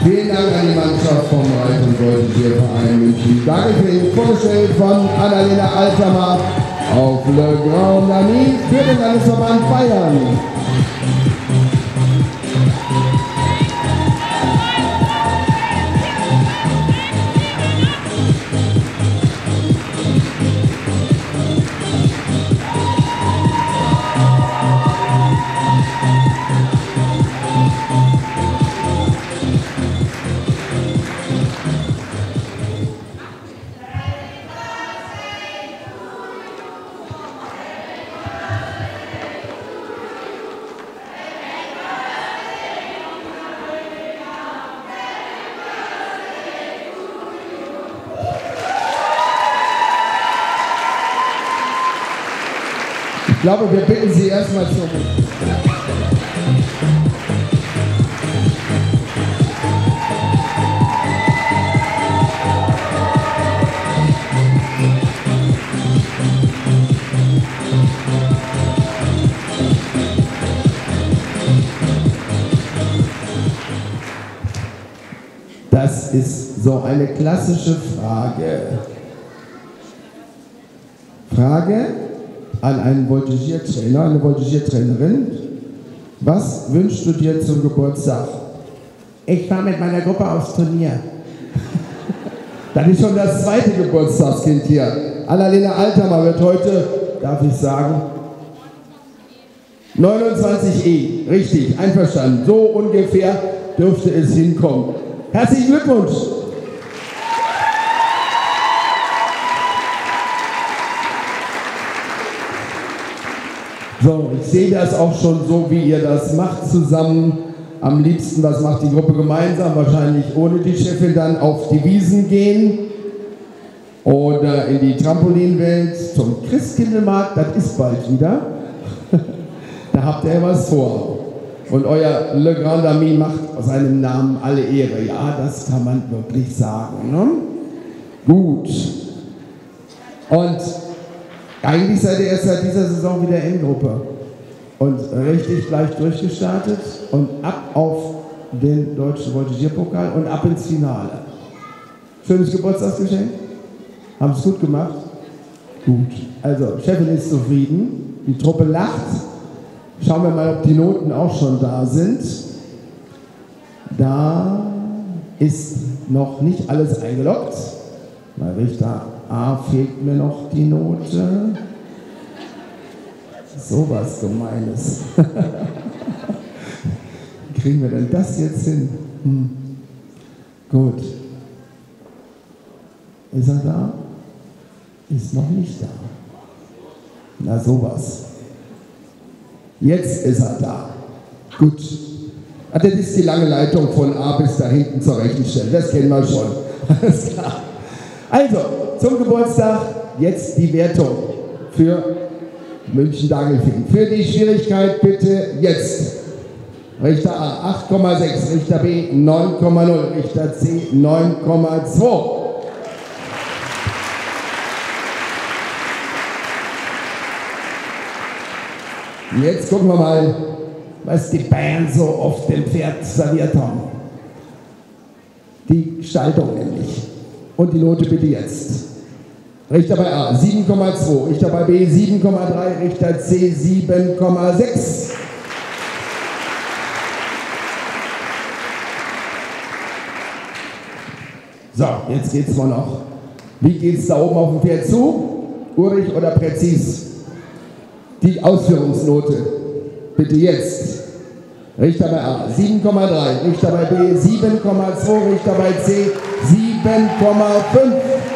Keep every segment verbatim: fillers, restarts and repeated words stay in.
Vielen Dank an die Mannschaft vom Reit- und Voltigierverein München. Dankeschön, vorgestellt von Annalena Altermer auf Le Grand Ami für den Landesverband Bayern. Ich glaube, wir bitten Sie erstmal zum... Das ist so eine klassische Frage. Frage an einen Voltigiertrainer, eine Voltigiertrainerin. Was wünschst du dir zum Geburtstag? Ich fahre mit meiner Gruppe aufs Turnier. Das ist schon das zweite Geburtstagskind hier. Annalena Altermer wird heute, darf ich sagen, neunundzwanzig E. Richtig, einverstanden. So ungefähr dürfte es hinkommen. Herzlichen Glückwunsch! So, ich sehe das auch schon so, wie ihr das macht zusammen. Am liebsten, was macht die Gruppe gemeinsam? Wahrscheinlich ohne die Chefin dann auf die Wiesen gehen oder in die Trampolinwelt zum Christkindlmarkt. Das ist bald wieder. Da habt ihr was vor. Und euer Le Grand Ami macht seinem Namen alle Ehre. Ja, das kann man wirklich sagen. Ne? Gut. Und eigentlich seid ihr erst seit dieser Saison wieder in Gruppe und richtig gleich durchgestartet und ab auf den Deutschen Voltigierpokal und ab ins Finale. Schönes Geburtstagsgeschenk? Haben es gut gemacht? Gut. Also, Chefin ist zufrieden, die Truppe lacht. Schauen wir mal, ob die Noten auch schon da sind. Da ist noch nicht alles eingeloggt. Bei Richter A fehlt mir noch die Note. So was Gemeines. Wie kriegen wir denn das jetzt hin? Hm. Gut. Ist er da? Ist noch nicht da. Na sowas. Jetzt ist er da. Gut. Ah, das ist die lange Leitung von A bis da hinten zur rechten Stelle. Das kennen wir schon. Alles klar. Also, zum Geburtstag jetzt die Wertung für München-Dagelfing. Für die Schwierigkeit bitte jetzt. Richter A acht Komma sechs, Richter B neun Komma null, Richter C neun Komma zwei. Jetzt gucken wir mal, was die Bayern so auf dem Pferd serviert haben. Die Gestaltung nämlich. Und die Note bitte jetzt. Richter bei A sieben Komma zwei, Richter bei B sieben Komma drei, Richter C sieben Komma sechs. So, jetzt geht's mal noch. Wie geht's da oben auf dem Pferd zu? Urig oder präzis? Die Ausführungsnote bitte jetzt. Richter bei A sieben Komma drei, Richter bei B sieben Komma zwei, Richter bei C sieben Komma fünf.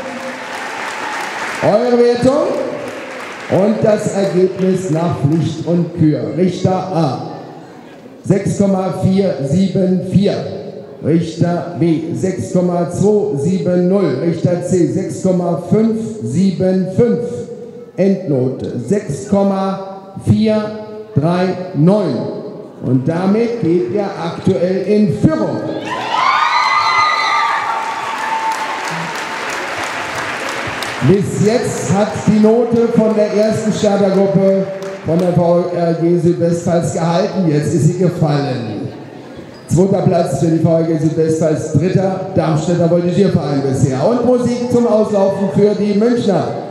Eure Wertung und das Ergebnis nach Pflicht und Kür. Richter A sechs Komma vier sieben vier, Richter B sechs Komma zwei sieben null, Richter C sechs Komma fünf sieben fünf, Endnote sechs Komma vier drei neun. Und damit geht ihr aktuell in Führung. Bis jetzt hat die Note von der ersten Startergruppe von der V R G Südwestpfalz gehalten. Jetzt ist sie gefallen. Zweiter Platz für die V H G Südwestpfalz, dritter Darmstädter Voltigierverein bisher. Und Musik zum Auslaufen für die Münchner.